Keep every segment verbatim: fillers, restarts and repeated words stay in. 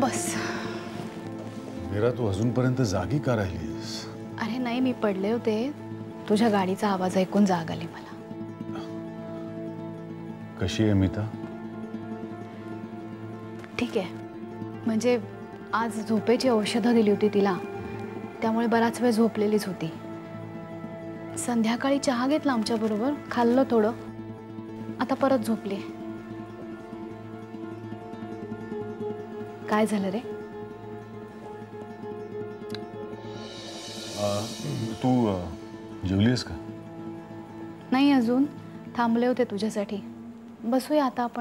बस. मीरा, तू अजूनपर्यंत जागी का राहिलीस? अरे नाही, मी पडले होते. तुझ्या गाडीचा आवाज ऐकून जाग आली मला. कशी आहे मीता? ठीक आहे. म्हणजे आज झोपेची औषधं दिली होती तिला, त्यामुळे बराच वेळ झोपलेलीच होती. संध्याकाळी चहा घेतला आमच्या बरोबर, खाल्लं थोडं, आता परत झोपली. काय झालं रे? तू जेवलीस का? नाही अजून, थांबले होते तुझ्यासाठी. बसूया आता आपण.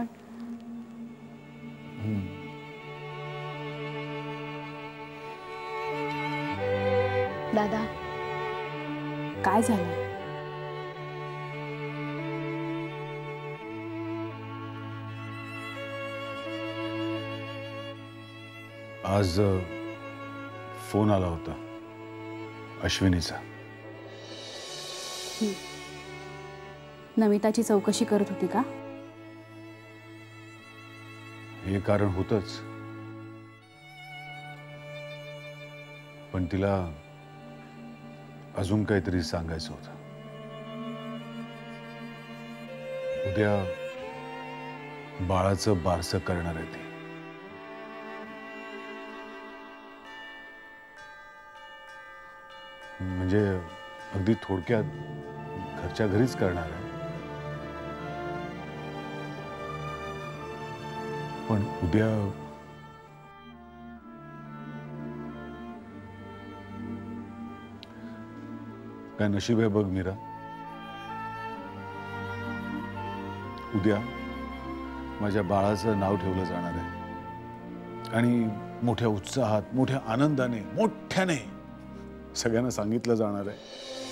दादा, काय झालं? आज फोन आला होता अश्विनीचा. नमिताची चौकशी करत होती का? हे कारण होतच, पण तिला अजून काहीतरी सांगायचं होतं. उद्या बाळाचं बारसं करणार आहे ती. म्हणजे अगदी थोडक्यात घरच्या घरीच करणार आहे. पण उद्या काय नशीब आहे बघ मीरा. उद्या माझ्या बाळाचं नाव ठेवलं जाणार आहे आणि मोठ्या उत्साहात, मोठ्या आनंदाने, मोठ्याने सगळ्यांना सांगितलं जाणार आहे.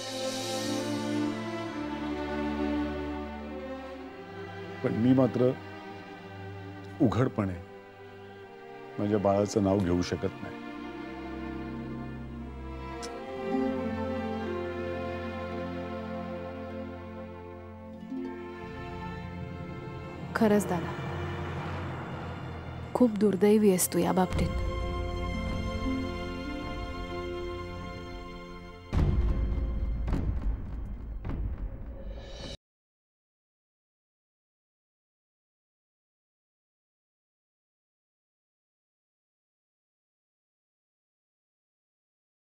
पण मी मात्र उघडपणे माझ्या बाळाचं नाव घेऊ शकत नाही. खरंच दादा, खूप दुर्दैवी आहेस तू या बाबतीत.